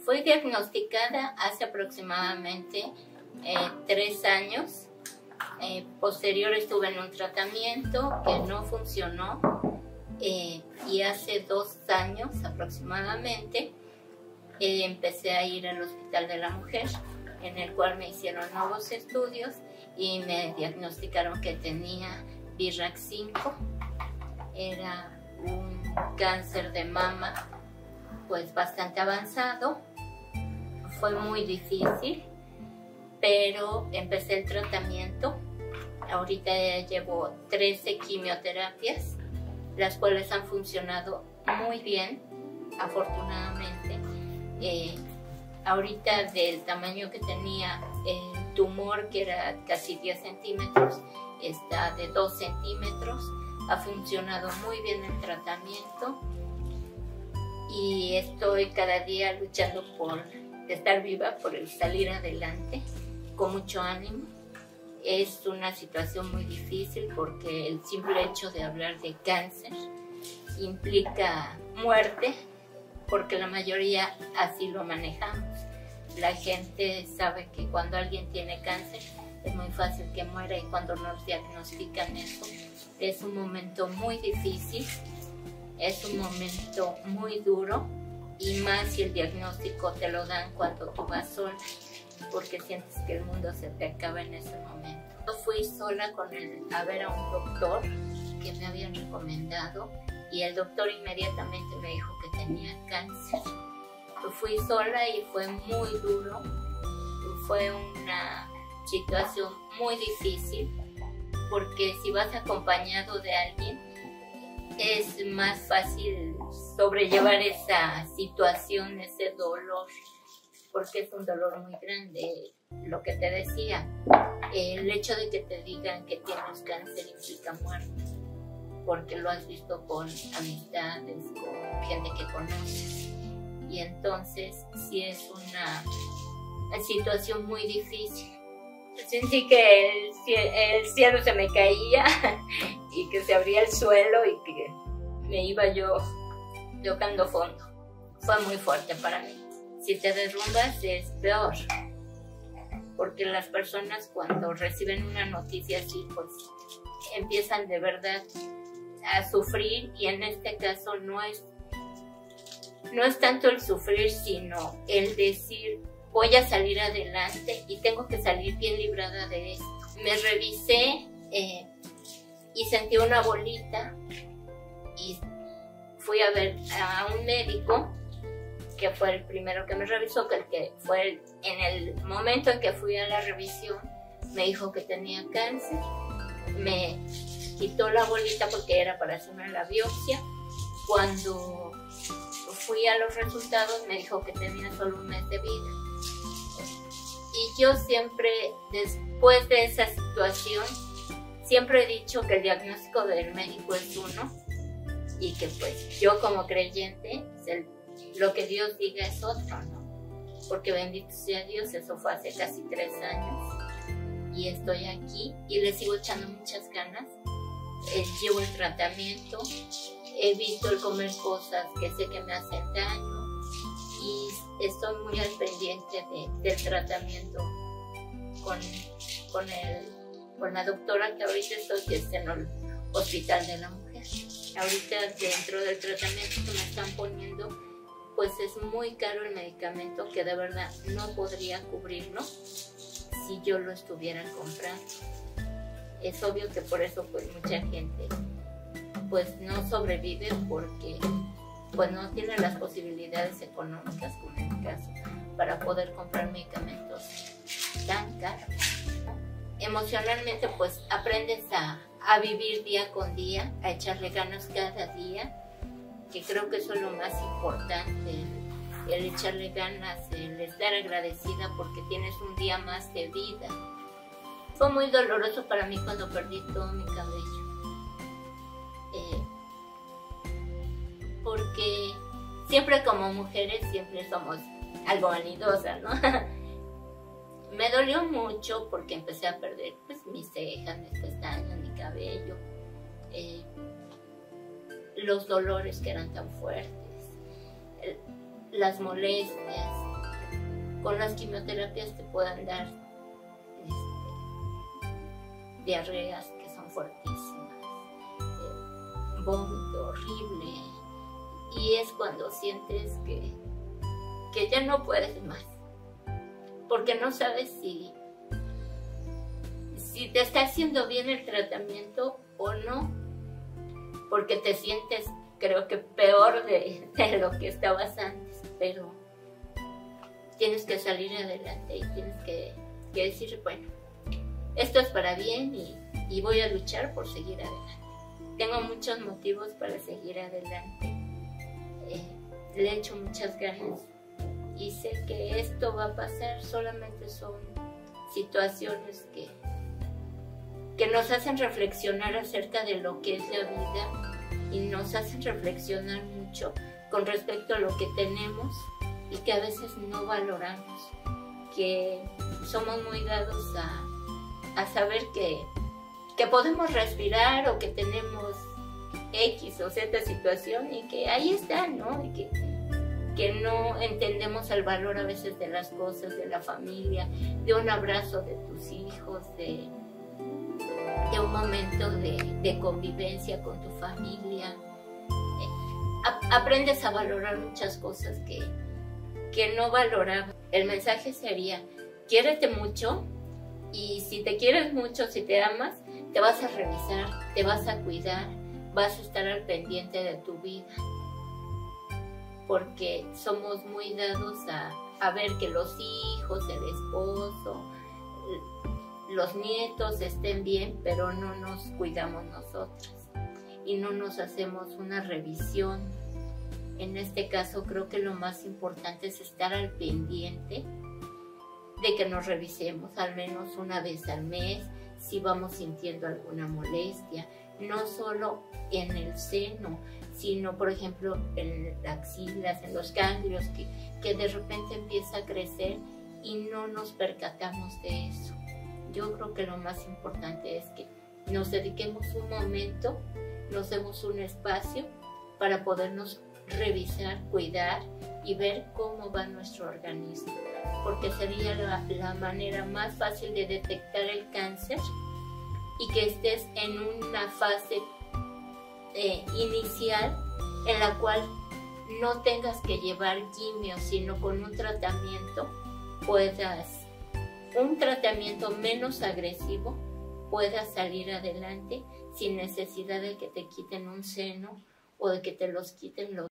Fui diagnosticada hace aproximadamente 3 años. Posterior estuve en un tratamiento que no funcionó y hace 2 años aproximadamente empecé a ir al Hospital de la Mujer, en el cual me hicieron nuevos estudios y me diagnosticaron que tenía BRAF5. Era un cáncer de mama pues bastante avanzado. Fue muy difícil, pero empecé el tratamiento. Ahorita ya llevo 13 quimioterapias, las cuales han funcionado muy bien, afortunadamente. Ahorita del tamaño que tenía el tumor, que era casi 10 centímetros, está de 2 centímetros. Ha funcionado muy bien el tratamiento y estoy cada día luchando por estar viva, por el salir adelante con mucho ánimo. Es una situación muy difícil porque el simple hecho de hablar de cáncer implica muerte, porque la mayoría así lo manejamos. La gente sabe que cuando alguien tiene cáncer es muy fácil que muera, y cuando nos diagnostican eso es un momento muy difícil, es un momento muy duro, y más si el diagnóstico te lo dan cuando tú vas sola, porque sientes que el mundo se te acaba en ese momento. Yo fui sola a ver a un doctor que me habían recomendado, y el doctor inmediatamente me dijo que tenía cáncer. Yo fui sola y fue muy duro, fue una situación muy difícil, porque si vas acompañado de alguien es más fácil sobrellevar esa situación, ese dolor, porque es un dolor muy grande. Lo que te decía, el hecho de que te digan que tienes cáncer implica muerte, porque lo has visto con amistades, con gente que conoces, y entonces sí es una situación muy difícil. Sentí que el cielo se me caía y que se abría el suelo y que me iba yo tocando fondo. Fue muy fuerte para mí. Si te derrumbas es peor, porque las personas cuando reciben una noticia así, pues empiezan de verdad a sufrir, y en este caso no es tanto el sufrir, sino el decir: voy a salir adelante y tengo que salir bien librada de esto. Me revisé y sentí una bolita, y fui a ver a un médico que fue el primero que me revisó, en el momento en que fui a la revisión me dijo que tenía cáncer. Me quitó la bolita porque era para hacerme la biopsia. Cuando fui a los resultados me dijo que tenía solo 1 mes de vida. Y yo siempre, después de esa situación, siempre he dicho que el diagnóstico del médico es uno, y que pues yo como creyente, lo que Dios diga es otro, ¿no? Porque bendito sea Dios, eso fue hace casi 3 años y estoy aquí y le sigo echando muchas ganas. Llevo el tratamiento, evito el comer cosas que sé que me hacen daño, y estoy muy al pendiente del tratamiento con la doctora que ahorita estoy, que está en el Hospital de la Mujer. Ahorita dentro del tratamiento que me están poniendo, pues es muy caro el medicamento, que de verdad no podría cubrirlo si yo lo estuviera comprando. Es obvio que por eso pues mucha gente pues no sobrevive, porque pues no tiene las posibilidades económicas, como en mi caso, para poder comprar medicamentos tan caros. Emocionalmente pues aprendes a vivir día con día, a echarle ganas cada día, que creo que eso es lo más importante, el echarle ganas, el estar agradecida porque tienes un día más de vida. Fue muy doloroso para mí cuando perdí todo mi cabello, porque siempre como mujeres siempre somos algo vanidosas, ¿no? Me dolió mucho porque empecé a perder pues mis cejas, mis pestañas, mi cabello, los dolores que eran tan fuertes, las molestias, con las quimioterapias te puedan dar diarreas que son fuertísimas, vómito horrible, y es cuando sientes que ya no puedes más, porque no sabes si te está haciendo bien el tratamiento o no, porque te sientes, creo que peor de lo que estabas antes, pero tienes que salir adelante y tienes que decir, bueno, esto es para bien y voy a luchar por seguir adelante. Tengo muchos motivos para seguir adelante, le he hecho muchas ganas y sé que esto va a pasar, solamente son situaciones que nos hacen reflexionar acerca de lo que es la vida y nos hacen reflexionar mucho con respecto a lo que tenemos y que a veces no valoramos, que somos muy dados a saber que podemos respirar o que tenemos X o Z situación y que ahí está, ¿no? Y que no entendemos el valor a veces de las cosas, de la familia, de un abrazo de tus hijos, de un momento de convivencia con tu familia. Aprendes a valorar muchas cosas que no valorabas. El mensaje sería, quiérete mucho, y si te quieres mucho, si te amas, te vas a revisar, te vas a cuidar, vas a estar al pendiente de tu vida, porque somos muy dados a ver que los hijos, el esposo, los nietos estén bien, pero no nos cuidamos nosotros y no nos hacemos una revisión. En este caso creo que lo más importante es estar al pendiente de que nos revisemos al menos una vez al mes si vamos sintiendo alguna molestia, no solo en el seno, sino por ejemplo en las axilas, en los ganglios, que de repente empieza a crecer y no nos percatamos de eso. Yo creo que lo más importante es que nos dediquemos un momento, nos demos un espacio para podernos revisar, cuidar y ver cómo va nuestro organismo, porque sería la manera más fácil de detectar el cáncer y que estés en una fase inicial en la cual no tengas que llevar quimio, sino con un tratamiento un tratamiento menos agresivo, puedas salir adelante sin necesidad de que te quiten un seno o de que te los quiten los